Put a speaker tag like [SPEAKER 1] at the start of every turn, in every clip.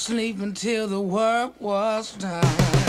[SPEAKER 1] sleep until the work was done.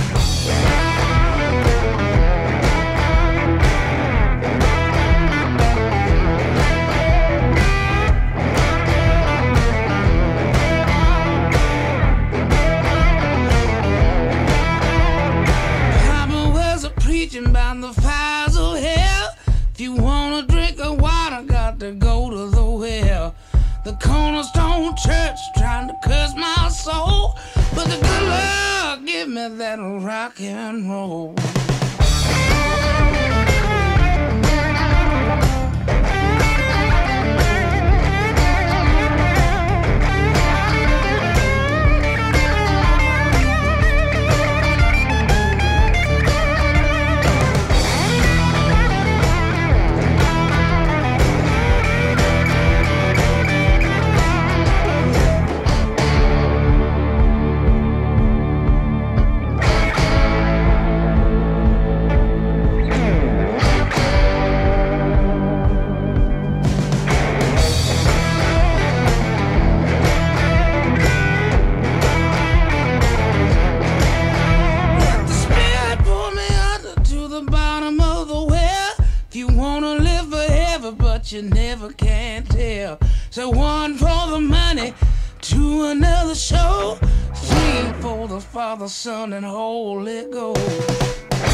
[SPEAKER 1] Preaching about the fires of hell. If you wanna drink of water, got to go to the well. The Cornerstone Church trying to curse my soul, but the good Lord give me that rock and roll. You never can tell. So one for the money, to another show, three for the Father, Son, and Holy Ghost.